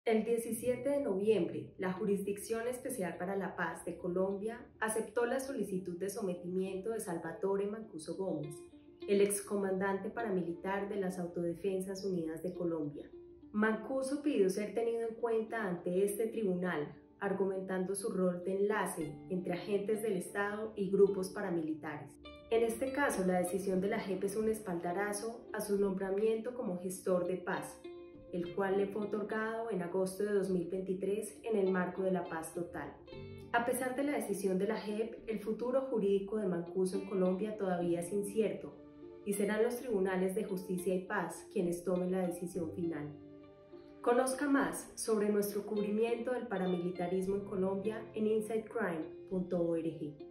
El 17 de noviembre, la Jurisdicción Especial para la Paz de Colombia aceptó la solicitud de sometimiento de Salvatore Mancuso Gómez, el excomandante paramilitar de las Autodefensas Unidas de Colombia. Mancuso pidió ser tenido en cuenta ante este tribunal, argumentando su rol de enlace entre agentes del Estado y grupos paramilitares. En este caso, la decisión de la JEP es un espaldarazo a su nombramiento como gestor de paz, el cual le fue otorgado en agosto de 2023 en el marco de la paz total. A pesar de la decisión de la JEP, el futuro jurídico de Mancuso en Colombia todavía es incierto y serán los tribunales de justicia y paz quienes tomen la decisión final. Conozca más sobre nuestro cubrimiento del paramilitarismo en Colombia en insidecrime.org.